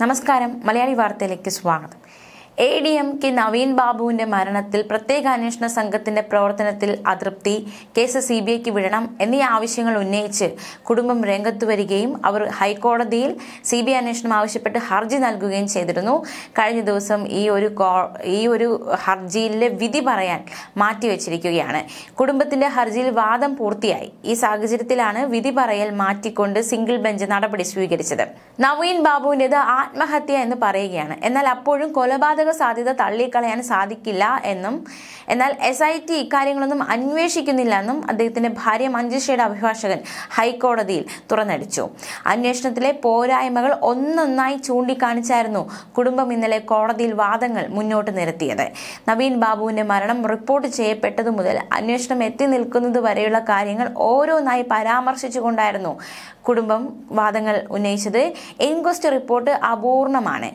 നമസ്കാരം, മലയാളി വാർത്തയിലേക്ക് സ്വാഗതം. ADMK നവീൻ ബാബുവിന്റെ മരണത്തിൽ പ്രത്യേക അന്വേഷണ സംഘത്തിന്റെ പ്രവർത്തനത്തിൽ അതൃപ്തി, കേസ് CBIക്ക് വിടണം എന്നീ ആവശ്യങ്ങൾ ഉന്നയിച്ച് കുടുംബം രംഗത്തു വരികയും അവർ ഹൈക്കോടതിയിൽ CBI അന്വേഷണം ആവശ്യപ്പെട്ട് ഹർജി നൽകുകയും ചെയ്തിരുന്നു. കഴിഞ്ഞ ദിവസം ഈ ഒരു ഹർജിയിലെ വിധി പറയാൻ മാറ്റിവെച്ചിരിക്കുകയാണ്. കുടുംബത്തിന്റെ ഹർജിയിൽ വാദം പൂർത്തിയായി. ഈ സാഹചര്യത്തിലാണ് വിധി പറയൽ മാറ്റിക്കൊണ്ട് സിംഗിൾ ബെഞ്ച് നടപടി സ്വീകരിച്ചത്. നവീൻ ബാബുവിന്റേത് ആത്മഹത്യ എന്ന് പറയുകയാണ്. എന്നാൽ അപ്പോഴും കൊലപാതക സാധ്യത തള്ളിക്കളയാൻ സാധിക്കില്ല എന്നും എന്നാൽ SIT ഇക്കാര്യങ്ങളൊന്നും അന്വേഷിക്കുന്നില്ല എന്നും അദ്ദേഹത്തിന്റെ ഭാര്യ മഞ്ജുഷയുടെ അഭിഭാഷകൻ ഹൈക്കോടതിയിൽ തുറന്നടിച്ചു. അന്വേഷണത്തിലെ പോരായ്മകൾ ഒന്നൊന്നായി ചൂണ്ടിക്കാണിച്ചായിരുന്നു കുടുംബം ഇന്നലെ കോടതിയിൽ വാദങ്ങൾ മുന്നോട്ട് നിരത്തിയത്. നവീൻ ബാബുവിന്റെ മരണം റിപ്പോർട്ട് ചെയ്യപ്പെട്ടതു മുതൽ അന്വേഷണം എത്തി നിൽക്കുന്നത് വരെയുള്ള കാര്യങ്ങൾ ഓരോന്നായി പരാമർശിച്ചുകൊണ്ടായിരുന്നു കുടുംബം വാദങ്ങൾ ഉന്നയിച്ചത്. Inquest report അപൂർണമാണ്.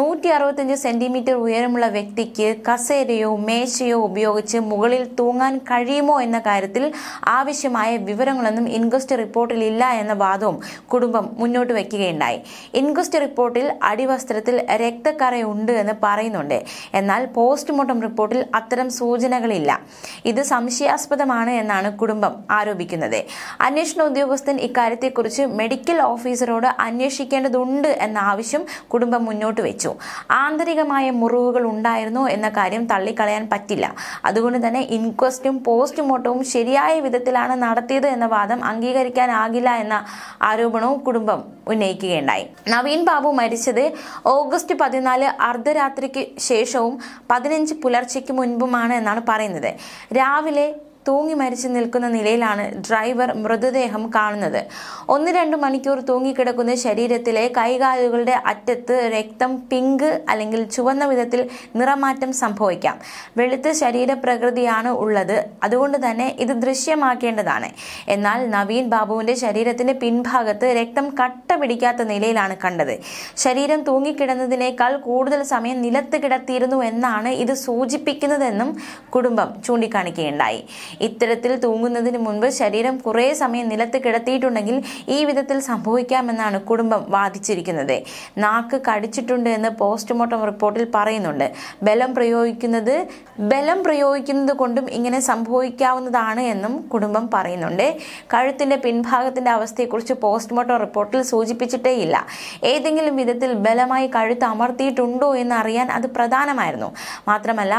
165 സെന്റിമീറ്റർ ഉയരമുള്ള വ്യക്തിക്ക് കസേരയോ മേശയോ ഉപയോഗിച്ച് മുകളിൽ തൂങ്ങാൻ കഴിയുമോ എന്ന കാര്യത്തിൽ ആവശ്യമായ വിവരങ്ങളൊന്നും ഇൻക്വസ്റ്റ് റിപ്പോർട്ടിൽ ഇല്ല എന്ന വാദവും കുടുംബം മുന്നോട്ട് വയ്ക്കുകയുണ്ടായി. ഇൻക്വസ്റ്റ് റിപ്പോർട്ടിൽ അടിവസ്ത്രത്തിൽ രക്തക്കറയുണ്ട് എന്ന് പറയുന്നുണ്ട്. എന്നാൽ പോസ്റ്റ്മോർട്ടം റിപ്പോർട്ടിൽ അത്തരം സൂചനകളില്ല. ഇത് സംശയാസ്പദമാണ് എന്നാണ് കുടുംബം ആരോപിക്കുന്നത്. അന്വേഷണ ഉദ്യോഗസ്ഥൻ ഇക്കാര്യത്തെക്കുറിച്ച് മെഡിക്കൽ ഓഫീസറോട് അന്വേഷിക്കേണ്ടതുണ്ട് എന്ന ആവശ്യം കുടുംബം മുന്നോട്ട് വെച്ചു. ആന്തരികമായ മുറിവുകൾ ഉണ്ടായിരുന്നോ എന്ന കാര്യം തള്ളിക്കളയാൻ പറ്റില്ല. അതുകൊണ്ട് തന്നെ ഇൻക്വസ്റ്റും പോസ്റ്റ്മോർട്ടവും ശരിയായ വിധത്തിലാണ് നടത്തിയത് എന്ന വാദം അംഗീകരിക്കാനാകില്ല എന്ന ആരോപണവും കുടുംബം ഉന്നയിക്കുകയുണ്ടായി. നവീൻ ബാബു മരിച്ചത് ഓഗസ്റ്റ് 14 അർദ്ധരാത്രിക്ക് ശേഷവും 15 പുലർച്ചയ്ക്ക് മുൻപുമാണ് എന്നാണ് പറയുന്നത്. രാവിലെ തൂങ്ങി മരിച്ചു നിൽക്കുന്ന നിലയിലാണ് ഡ്രൈവർ മൃതദേഹം കാണുന്നത്. 1-2 മണിക്കൂർ തൂങ്ങിക്കിടക്കുന്ന ശരീരത്തിലെ കൈകാലുകളുടെ അറ്റത്ത് രക്തം പിങ്ക് അല്ലെങ്കിൽ ചുവന്ന വിധത്തിൽ നിറമാറ്റം സംഭവിക്കാം. വെളുത്ത ശരീരപ്രകൃതിയാണ് ഉള്ളത്. അതുകൊണ്ട് തന്നെ ഇത് ദൃശ്യമാക്കേണ്ടതാണ്. എന്നാൽ നവീൻ ബാബുവിന്റെ ശരീരത്തിന്റെ പിൻഭാഗത്ത് രക്തം കട്ട പിടിക്കാത്ത നിലയിലാണ് കണ്ടത്. ശരീരം തൂങ്ങിക്കിടന്നതിനേക്കാൾ കൂടുതൽ സമയം നിലത്ത് കിടത്തിയിരുന്നു എന്നാണ് ഇത് സൂചിപ്പിക്കുന്നതെന്നും കുടുംബം ചൂണ്ടിക്കാണിക്കുകയുണ്ടായി. ഇത്തരത്തിൽ തൂങ്ങുന്നതിന് മുൻപ് ശരീരം കുറേ സമയം നിലത്ത് കിടത്തിയിട്ടുണ്ടെങ്കിൽ ഈ വിധത്തിൽ സംഭവിക്കാമെന്നാണ് കുടുംബം വാദിച്ചിരിക്കുന്നത്. നാക്ക് കടിച്ചിട്ടുണ്ട് എന്ന് പോസ്റ്റ്മോർട്ടം റിപ്പോർട്ടിൽ പറയുന്നുണ്ട്. ബലം പ്രയോഗിക്കുന്നത് കൊണ്ടും ഇങ്ങനെ സംഭവിക്കാവുന്നതാണ് എന്നും കുടുംബം പറയുന്നുണ്ട്. കഴുത്തിന്റെ പിൻഭാഗത്തിന്റെ അവസ്ഥയെക്കുറിച്ച് പോസ്റ്റ്മോർട്ടം റിപ്പോർട്ടിൽ സൂചിപ്പിച്ചിട്ടേയില്ല. ഏതെങ്കിലും വിധത്തിൽ ബലമായി കഴുത്ത് അമർത്തിയിട്ടുണ്ടോ എന്ന് അറിയാൻ അത് പ്രധാനമായിരുന്നു. മാത്രമല്ല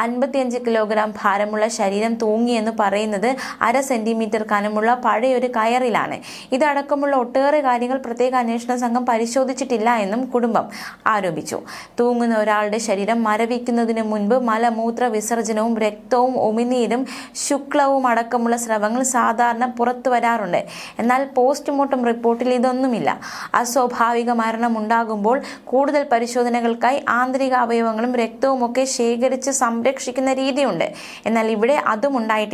55 കിലോഗ്രാം ഭാരമുള്ള ശരീരം തൂങ്ങിയെന്ന് പറയുന്നത് 1/2 സെന്റിമീറ്റർ കനമുള്ള പഴയൊരു കയറിലാണ്. ഇതടക്കമുള്ള ഒട്ടേറെ കാര്യങ്ങൾ പ്രത്യേക അന്വേഷണ സംഘം പരിശോധിച്ചിട്ടില്ല എന്നും കുടുംബം ആരോപിച്ചു. തൂങ്ങുന്ന ഒരാളുടെ ശരീരം മരവിക്കുന്നതിന് മുൻപ് മലമൂത്ര വിസർജനവും രക്തവും ഉമിനീരും ശുക്ലവും അടക്കമുള്ള സ്രവങ്ങൾ സാധാരണ പുറത്തു വരാറുണ്ട്. എന്നാൽ പോസ്റ്റ്മോർട്ടം റിപ്പോർട്ടിൽ ഇതൊന്നുമില്ല. അസ്വാഭാവിക മരണം ഉണ്ടാകുമ്പോൾ കൂടുതൽ പരിശോധനകൾക്കായി ആന്തരിക അവയവങ്ങളും രക്തവും ഒക്കെ ശേഖരിച്ച് സംരക്ഷിക്കുന്ന രീതിയുണ്ട്. എന്നാൽ ഇവിടെ അതും ഉണ്ടായിട്ടില്ല.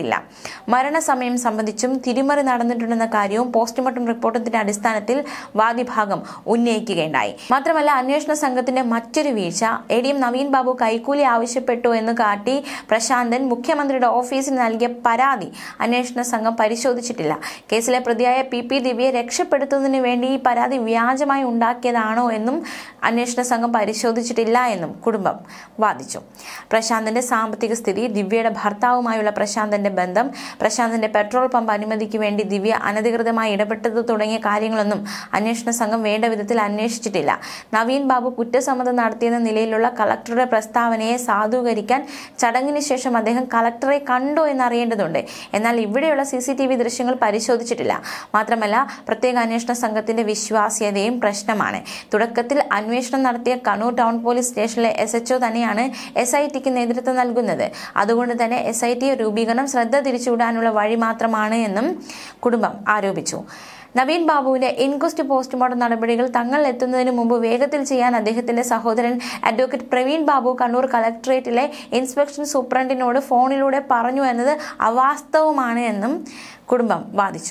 മരണസമയം സംബന്ധിച്ചും തിരിമറി നടന്നിട്ടുണ്ടെന്ന കാര്യവും പോസ്റ്റ്മോർട്ടം റിപ്പോർട്ടിന്റെ അടിസ്ഥാനത്തിൽ വാദിഭാഗം ഉന്നയിക്കുകയുണ്ടായി. മാത്രമല്ല അന്വേഷണ സംഘത്തിന്റെ മറ്റൊരു വീഴ്ച ADM നവീൻ ബാബു കൈക്കൂലി ആവശ്യപ്പെട്ടു എന്ന് കാട്ടി പ്രശാന്തൻ മുഖ്യമന്ത്രിയുടെ ഓഫീസിന് നൽകിയ പരാതി അന്വേഷണ സംഘം പരിശോധിച്ചിട്ടില്ല. കേസിലെ പ്രതിയായ PP ദിവ്യയെ രക്ഷപ്പെടുത്തുന്നതിന് വേണ്ടി ഈ പരാതി വ്യാജമായി ഉണ്ടാക്കിയതാണോ എന്നും അന്വേഷണ സംഘം പരിശോധിച്ചിട്ടില്ല എന്നും കുടുംബം വാദിച്ചു. പ്രശാന്തന്റെ സാമ്പത്തിക സ്ഥിതി, ദിവ്യയുടെ ഭർത്താവുമായുള്ള പ്രശാന്തന്റെ ബന്ധം, പ്രശാന്തന്റെ പെട്രോൾ പമ്പ് അനുമതിക്ക് വേണ്ടി ദിവ്യ അനധികൃതമായി ഇടപെട്ടത് തുടങ്ങിയ കാര്യങ്ങളൊന്നും അന്വേഷണ സംഘം വേണ്ട വിധത്തിൽ അന്വേഷിച്ചിട്ടില്ല. നവീൻ ബാബു കുറ്റസമ്മതം നടത്തിയെന്ന നിലയിലുള്ള കളക്ടറുടെ പ്രസ്താവനയെ സാധൂകരിക്കാൻ ചടങ്ങിന് ശേഷം അദ്ദേഹം കളക്ടറെ കണ്ടോ എന്നറിയേണ്ടതുണ്ട്. എന്നാൽ ഇവിടെയുള്ള CCTV ദൃശ്യങ്ങൾ പരിശോധിച്ചിട്ടില്ല. മാത്രമല്ല പ്രത്യേക അന്വേഷണ സംഘത്തിന്റെ വിശ്വാസ്യതയും പ്രശ്നമാണ്. തുടക്കത്തിൽ അന്വേഷണം നടത്തിയ കണ്ണൂർ ടൗൺ പോലീസ് സ്റ്റേഷനിലെ SHO തന്നെയാണ് SITക്ക് നേതൃത്വം നൽകുന്നത്. അതുകൊണ്ട് തന്നെ SIT രൂപീകരണം ശ്രദ്ധ തിരിച്ചുവിടാനുള്ള വഴി മാത്രമാണ് എന്നും കുടുംബം ആരോപിച്ചു. നവീൻ ബാബുവിന്റെ ഇൻക്വസ്റ്റ് പോസ്റ്റ്മോർട്ടം നടപടികൾ തങ്ങൾ എത്തുന്നതിന് മുമ്പ് വേഗത്തിൽ ചെയ്യാൻ അദ്ദേഹത്തിന്റെ സഹോദരൻ അഡ്വക്കേറ്റ് പ്രവീൺ ബാബു കണ്ണൂർ കളക്ടറേറ്റിലെ ഇൻസ്പെക്ഷൻ സൂപ്രണ്ടിനോട് ഫോണിലൂടെ പറഞ്ഞു എന്നത് അവാസ്തവമാണ് എന്നും കുടുംബം വാദിച്ചു.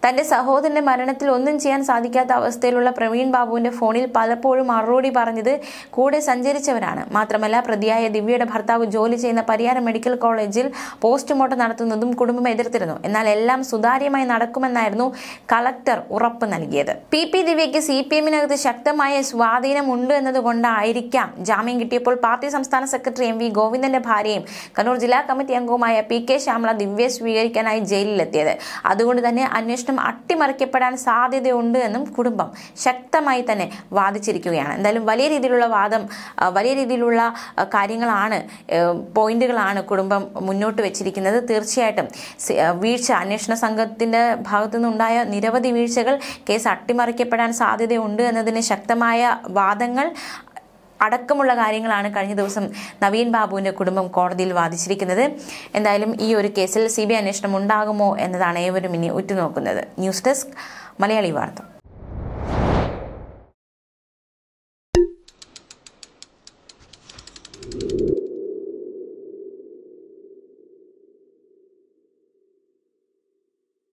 തന്റെ സഹോദരന്റെ മരണത്തിൽ ഒന്നും ചെയ്യാൻ സാധിക്കാത്ത അവസ്ഥയിലുള്ള പ്രവീൺ ബാബുവിന്റെ ഫോണിൽ പലപ്പോഴും മറുപടി പറഞ്ഞത് കൂടെ സഞ്ചരിച്ചവരാണ്. മാത്രമല്ല, പ്രതിയായ ദിവ്യയുടെ ഭർത്താവ് ജോലി ചെയ്യുന്ന പരിയാരം മെഡിക്കൽ കോളേജിൽ പോസ്റ്റ്മോർട്ടം നടത്തുന്നതും കുടുംബം എതിർത്തിരുന്നു. എന്നാൽ എല്ലാം സുതാര്യമായി നടക്കുമെന്നായിരുന്നു കളക്ടർ ഉറപ്പ് നൽകിയത്. പി ദിവ്യയ്ക്ക് CPM-നകത്ത് ശക്തമായ സ്വാധീനമുണ്ട് എന്നതുകൊണ്ടായിരിക്കാം ജാമ്യം കിട്ടിയപ്പോൾ പാർട്ടി സംസ്ഥാന സെക്രട്ടറി MV ഗോവിന്ദന്റെ ഭാര്യയും കണ്ണൂർ ജില്ലാ കമ്മിറ്റി അംഗവുമായ PK ശ്യാമള ദിവ്യയെ സ്വീകരിക്കാനായി ജയിലിലെത്തിയത്. അതുകൊണ്ട് തന്നെ അന്വേഷണം അട്ടിമറിക്കപ്പെടാൻ സാധ്യതയുണ്ട് എന്നും കുടുംബം ശക്തമായി തന്നെ വാദിച്ചിരിക്കുകയാണ്. എന്തായാലും വലിയ രീതിയിലുള്ള കാര്യങ്ങളാണ്, പോയിന്റുകളാണ് കുടുംബം മുന്നോട്ട് വെച്ചിരിക്കുന്നത്. തീർച്ചയായിട്ടും അന്വേഷണ സംഘത്തിന്റെ ഭാഗത്തു നിന്നുണ്ടായ നിരവധി വീഴ്ചകൾ കേസ് അട്ടിമറിക്കപ്പെടാൻ സാധ്യതയുണ്ട് എന്നതിന് ശക്തമായ വാദങ്ങൾ അടക്കമുള്ള കാര്യങ്ങളാണ് കഴിഞ്ഞ ദിവസം നവീൻ ബാബുവിന്റെ കുടുംബം കോടതിയിൽ വാദിച്ചിരിക്കുന്നത്. എന്തായാലും ഈ ഒരു കേസിൽ CBI അന്വേഷണം ഉണ്ടാകുമോ എന്നതാണ് ഏവരും ഇനി ഉറ്റുനോക്കുന്നത്. ന്യൂസ് ഡെസ്ക് മലയാളി വാർത്ത.